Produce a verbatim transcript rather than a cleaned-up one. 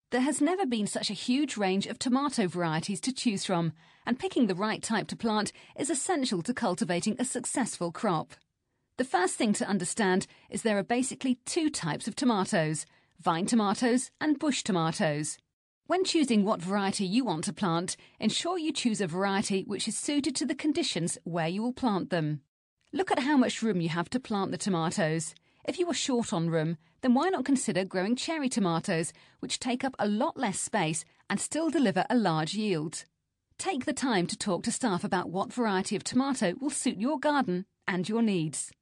There has never been such a huge range of tomato varieties to choose from, and picking the right type to plant is essential to cultivating a successful crop. The first thing to understand is there are basically two types of tomatoes, vine tomatoes and bush tomatoes. When choosing what variety you want to plant, ensure you choose a variety which is suited to the conditions where you will plant them. Look at how much room you have to plant the tomatoes. If you are short on room, then why not consider growing cherry tomatoes, which take up a lot less space and still deliver a large yield. Take the time to talk to staff about what variety of tomato will suit your garden and your needs.